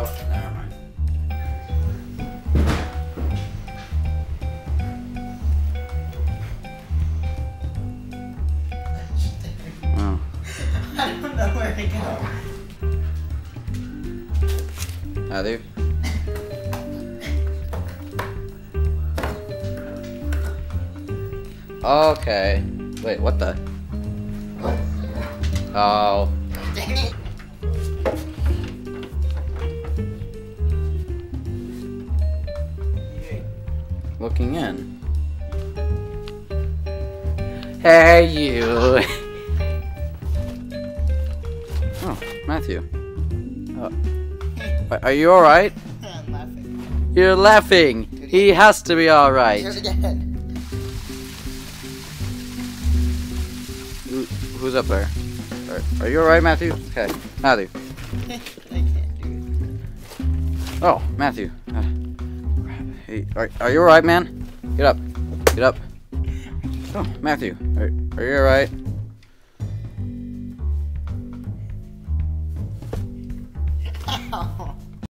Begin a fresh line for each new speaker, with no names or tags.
Oh, never mind. Oh.
I don't know where to go.
There. Okay. Wait, what the? Oh. Looking in. Hey, you. Oh, Matthew. Are you alright?
I'm laughing.
You're laughing. He has to be alright.
Do it again.
Who's up there? Are you alright, Matthew? Okay, Matthew.
I can't do it.
Oh, Matthew. Hey, are you alright, man? Get up. Get up. Oh, Matthew. Are you alright?
Ow.